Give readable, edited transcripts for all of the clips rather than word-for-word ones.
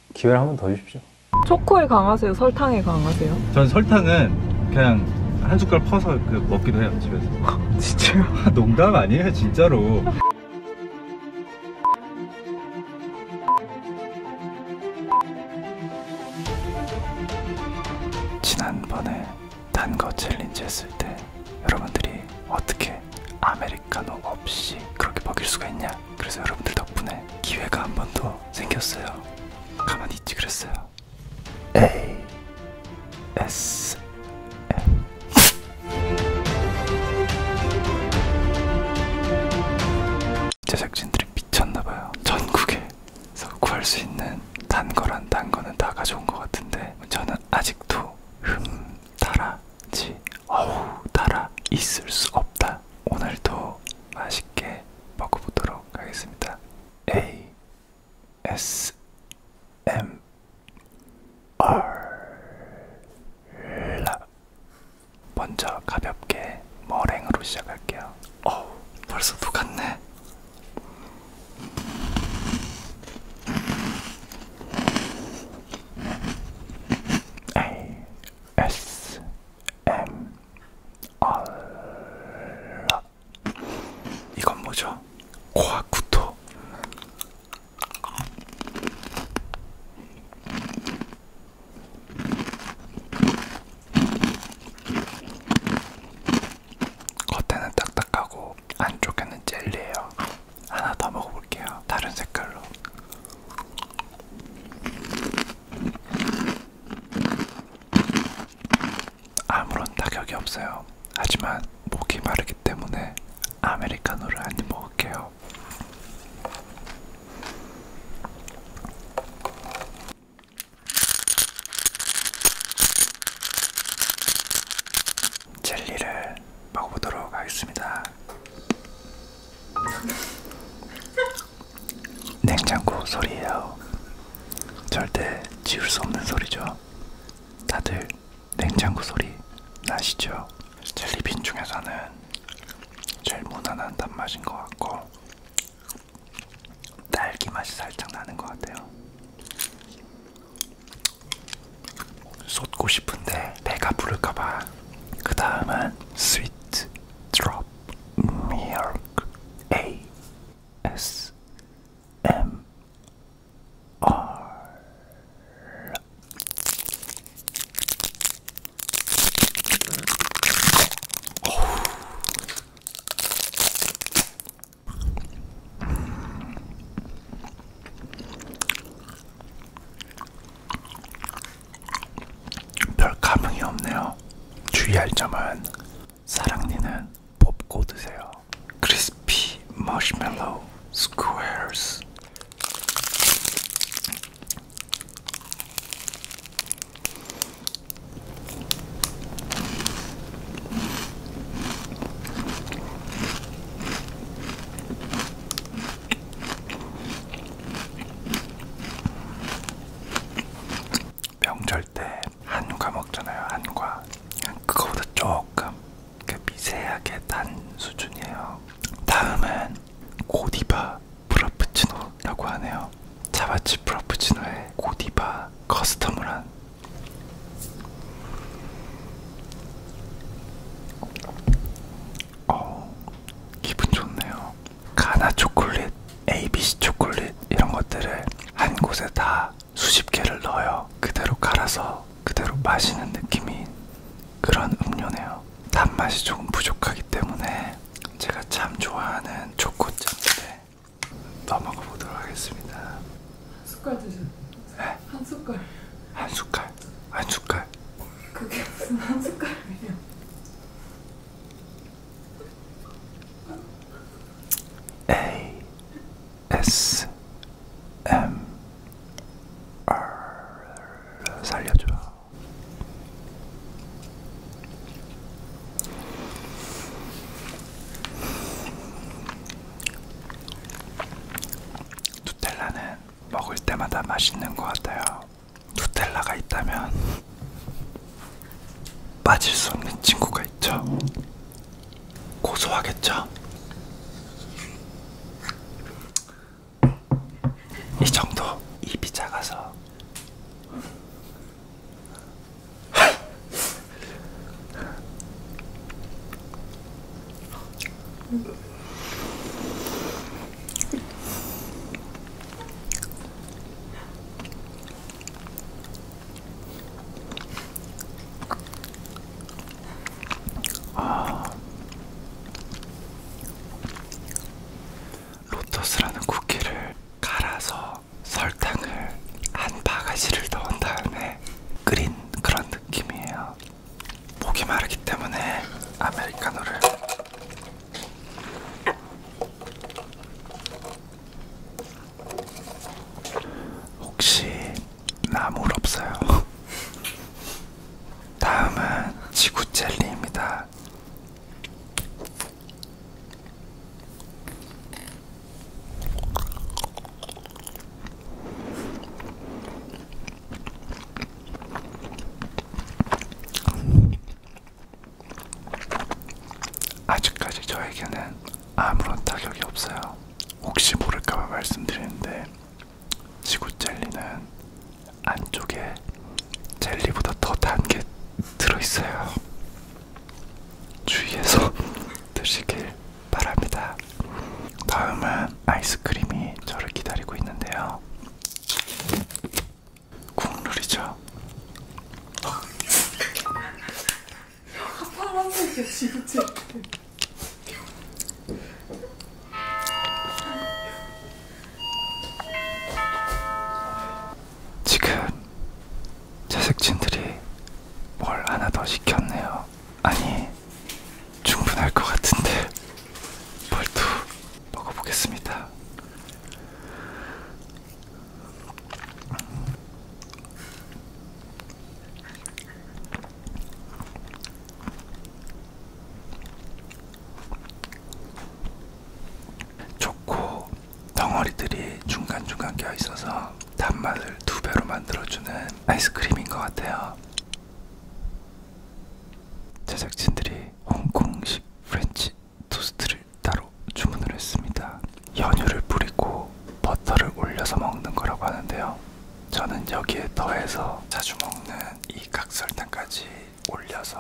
기회를 한 번 더 주십시오. 초코에 강하세요? 설탕에 강하세요? 전 설탕은 그냥 한 숟갈 퍼서 먹기도 해요, 집에서. 진짜요? 농담 아니에요, 진짜로. 지난번에 단 거 챌린지 했을 때 여러분들이 어떻게 아메리카노 없이 그렇게 먹일 수가 있냐, 그래서 여러분들 덕분에 기회가 한 번 더 생겼어요. 가만히 있지 그랬어요. A S M. 제작진들이 미쳤나봐요. 전국에서 구할 수 있는 단 거는 다 가져온 것 같은데 저는 아직도 달아지 어우 달아 있을 수 없다. 오늘도 맛있게 먹어보도록 하겠습니다. A S M R. 먼저 가볍게 머랭으로 시작할게요. 벌써 녹았네. A S M R. 이건 뭐죠? 고아쿠토. 겉에는 딱딱하고 안쪽에는 젤리예요. 하나 더 먹어볼게요. 다른 색깔로. 아무런 타격이 없어요. 하지만 목이 마르기 때문에 아메리카노를 한 입 먹을게요. 젤리를 먹어보도록 하겠습니다. 냉장고 소리예요. 절대 지울 수 없는 소리죠. 다들 냉장고 소리 나시죠? 젤리빈 중에서는 제일 무난한 단맛인 것 같고 딸기 맛이 살짝 나는 것 같아요. 쏟고 싶은데 배가 부를까봐. 그 다음은 스위트 드롭 밀크. A S M R. 별 감흥이 없네요. 주의할 점은 사랑니는 뽑고 드세요. 크리스피 머시멜로우 스퀘어스. 명절 때 한과 먹잖아요. 한과. 그거보다 조금 미세하게 단 수준이에요. 다음은 고디바 프라푸치노라고 하네요. 자바치 프라푸치노에 고디바 커스텀을 한. 기분 좋네요. 가나 초콜릿, ABC 초콜릿 이런 것들을 한 곳에 다 수십 개를 넣어요. 그대로 갈아서 그대로 마시는 느낌이 그런 음료네요. 단맛이 조금 부족하기 때문에 제가 참 좋아하는 초코잼인데 넘어가 보도록 하겠습니다. 한 숟갈 드세요. 네? 한 숟갈. 한 숟갈? 한 숟갈? 그게 무슨 한 숟갈이에요? A S M R. 살려줘. 누텔라는 먹을 때마다 맛있는 것 같아요. 누텔라가 있다면 빠질 수 없는 친구가 있죠. 고소하겠죠? 이 정도 입이 작아서 로터스라는 쿠키를 갈아서 설탕을 한 바가지를 넣은 다음에 끓인 그런 느낌이에요. 목이 마르기 때문에 아메리카노를 혹시 나물 없어요? 다음은 지구 젤리입니다. 아직까지 저에게는 아무런 타격이 없어요. 혹시 모를까봐 말씀드리는데 지구 젤리는 안쪽에 젤리보다 더 단 게 들어있어요. 주의해서 드시길 바랍니다. 다음은 아이스크림이 저를 기다리고 있는데요. 국룰이죠. 파란색이야 진짜. 지금 제작진들이 뭘 하나 더 시켰네요. 아니, 충분할 것 같은데 뭘 또 먹어보겠습니다. 초코 덩어리들이 중간중간 껴있어서 단맛을 2배로 만들어주는 아이스크림인 것 같아요. 제작진들이 홍콩식 프렌치 토스트를 따로 주문을 했습니다. 연유를 뿌리고 버터를 올려서 먹는 거라고 하는데요. 저는 여기에 더해서 자주 먹는 이 각설탕까지 올려서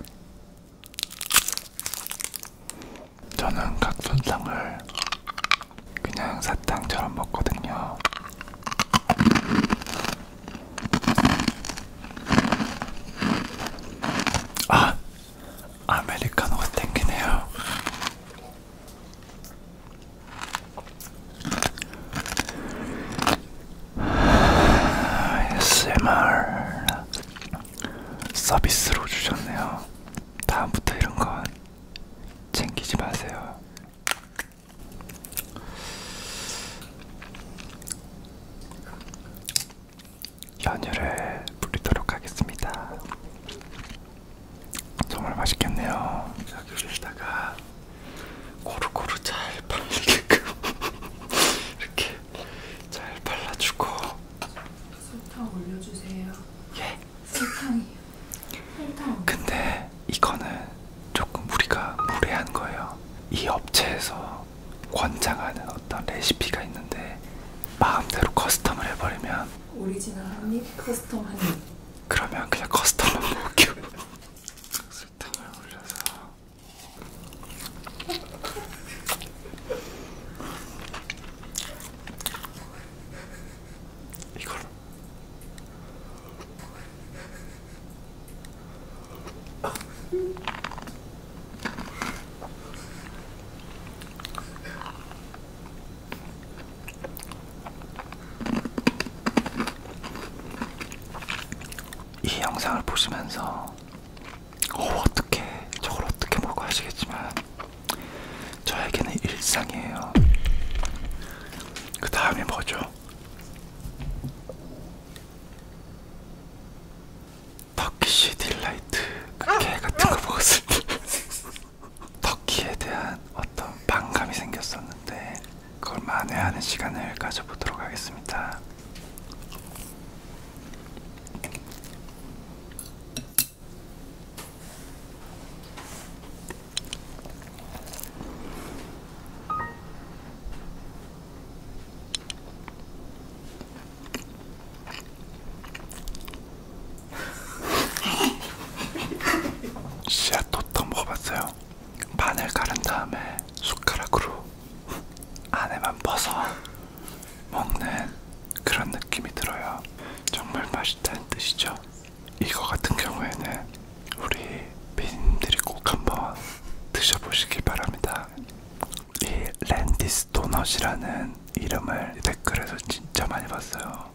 저는 각설탕을 그냥 사탕처럼 먹거든요. 아메리카노가 땡기네요. ASMR 서비스로 주셨네요. 다음부터 이런 건 챙기지 마세요. 연유를 뿌리도록 하겠습니다. 정말 맛있겠네요. 여기에다가 고루고루 잘 발리게끔 이렇게 잘 발라주고. 설탕 올려주세요. 예. 설탕이요. 설탕. 근데 이거는 조금 우리가 무례한 거예요. 이 업체에서 권장하는 어떤 레시피가 있는데 마음대로 커스텀을 해버리면 오리지널 한입, 커스텀 한입. 그러면 그냥 커스텀만 먹을게요. 설탕을 올려서 이걸 이 영상을 보시면서 어떻게 저걸 어떻게 먹어 하시겠지만 저에게는 일상이에요. 그 다음이 뭐죠? 터키쉬 딜라이트 그 개 같은 거 먹었을 때 터키에 대한 어떤 반감이 생겼었는데 그걸 만회하는 시간을 가져보도록 하겠습니다. 맛있다는 뜻이죠. 이거 같은 경우에는 우리 비님들이 꼭 한번 드셔보시길 바랍니다. 이 랜디스 도넛이라는 이름을 댓글에서 진짜 많이 봤어요.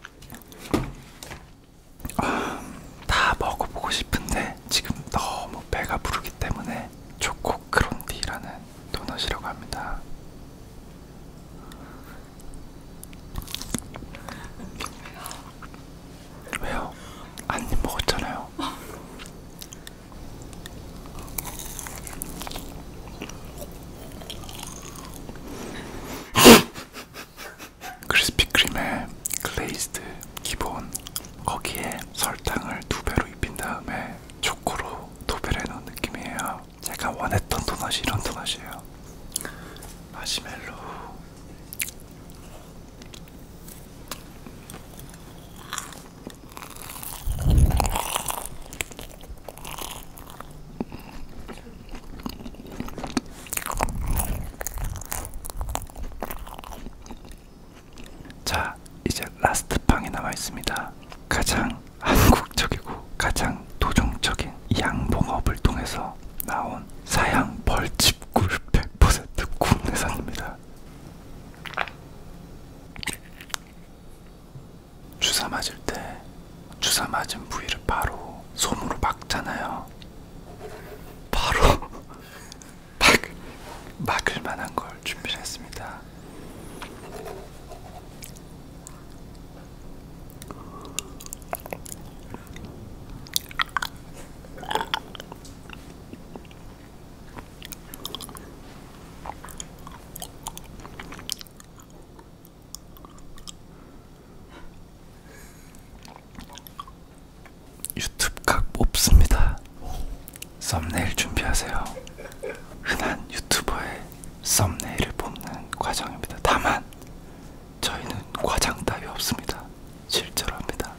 다 먹어보고 싶은데 지금 너무 배가 부르기 때문에 초코 크론디라는 도넛이라고 합니다. 왜요? 한 입 먹었잖아요. 크리스피 크림에 글레이즈드 기본, 거기에 설탕을 2배로 입힌 다음에 초코로 도배를 해놓은 느낌이에요. 제가 원했던 도넛이 이런 도넛이에요. 마시멜로. 자, 이제 라스트 빵이 남아있습니다. 가장 한국적이고 가장 도정적인 양봉업을 통해서 나온 사양 벌집꿀 100% 국내산입니다. 주사 맞을 때 주사 맞은 부위를 바로 솜으로 막잖아요. 바로 막을 만한 걸 준비했습니다. 유튜브 각 뽑습니다. 썸네일 준비하세요. 흔한 유튜버의 썸네일을 뽑는 과정입니다. 다만 저희는 과장 따위 없습니다. 실제로 합니다.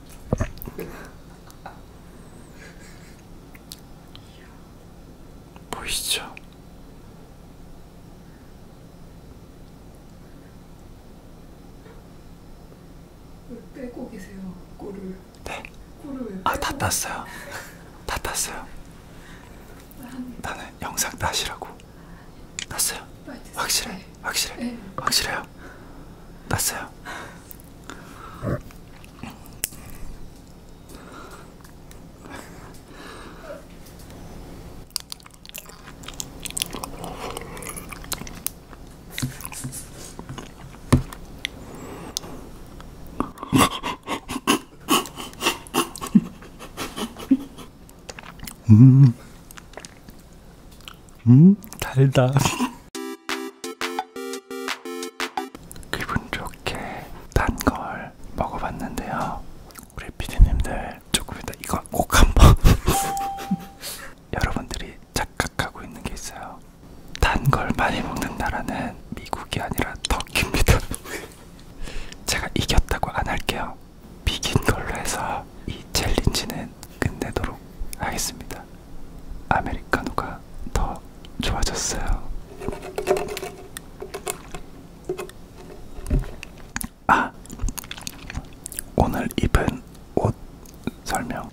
보이시죠? 왜 빼고 계세요? 꿀을. 네. 꿀을 왜? 아, 다 땄어요. 다 땄어요. 한 나는 영상 따시라고. 땄어요. 빨리 드세요. 확실해? 네. 확실해? 네. 확실해요? 땄어요. 달다. 기분 좋게 단 걸 먹어봤는데요. 우리 피디님들 조금 이따 이거 꼭 한번 여러분들이 착각하고 있는 게 있어요. 단 걸 많이 먹는 나라는 미국이 아니라 터키입니다. 제가 이겼다고 안 할게요. 비긴 걸로 해서 이 챌린지는 끝내도록 하겠습니다. 아메리카노가 더 좋아졌어요. 아, 오늘 입은 옷 설명.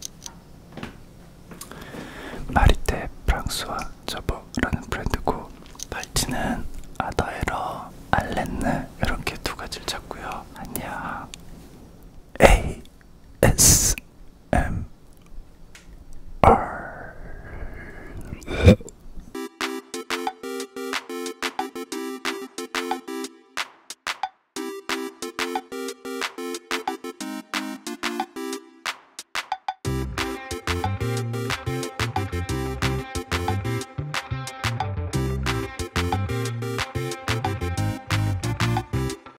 마리테 프랑스와 저버라는 브랜드고, 팔찌는